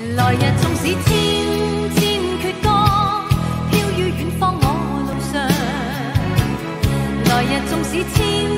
来日纵使千千阙歌，飘於遠方我路上。來日縱使千